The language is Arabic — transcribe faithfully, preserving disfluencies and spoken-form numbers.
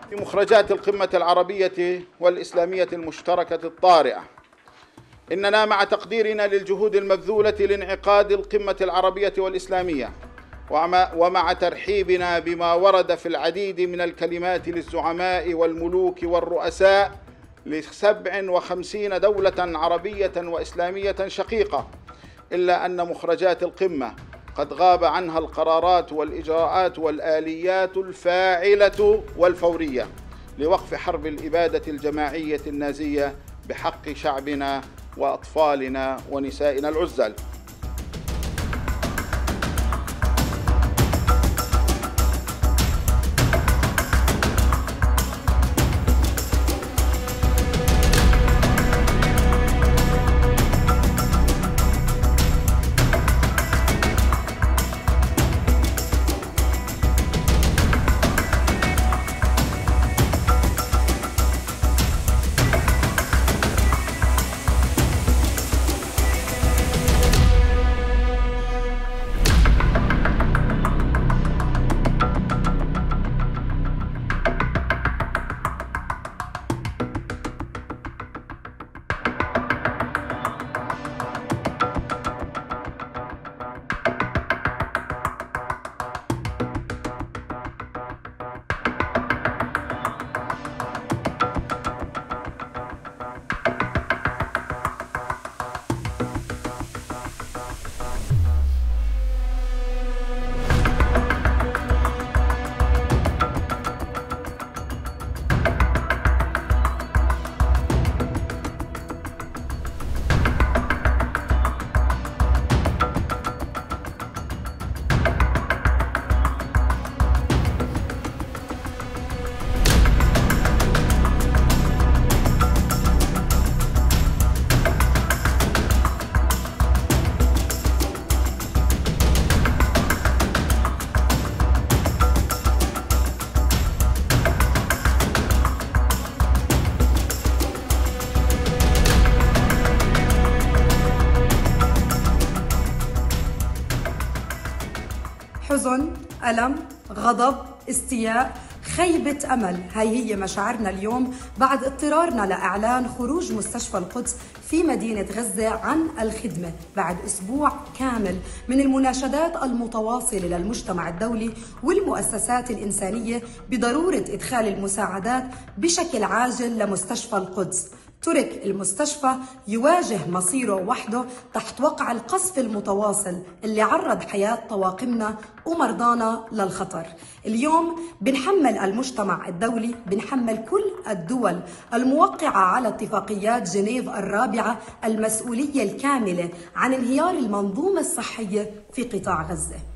في مخرجات القمة العربية والإسلامية المشتركة الطارئة، إننا مع تقديرنا للجهود المبذولة لانعقاد القمة العربية والإسلامية ومع ترحيبنا بما ورد في العديد من الكلمات للزعماء والملوك والرؤساء لسبع وخمسين دولة عربية وإسلامية شقيقة، إلا أن مخرجات القمة قد غاب عنها القرارات والإجراءات والآليات الفاعلة والفورية لوقف حرب الإبادة الجماعية النازية بحق شعبنا وأطفالنا ونسائنا العزل. حزن، ألم، غضب، استياء، خيبة أمل، هاي هي مشاعرنا اليوم بعد اضطرارنا لإعلان خروج مستشفى القدس في مدينة غزة عن الخدمة بعد أسبوع كامل من المناشدات المتواصلة للمجتمع الدولي والمؤسسات الإنسانية بضرورة إدخال المساعدات بشكل عاجل لمستشفى القدس. ترك المستشفى يواجه مصيره وحده تحت وقع القصف المتواصل اللي عرض حياة طواقمنا ومرضانا للخطر. اليوم بنحمل المجتمع الدولي، بنحمل كل الدول الموقعة على اتفاقيات جنيف الرابعة المسؤولية الكاملة عن انهيار المنظومة الصحية في قطاع غزة.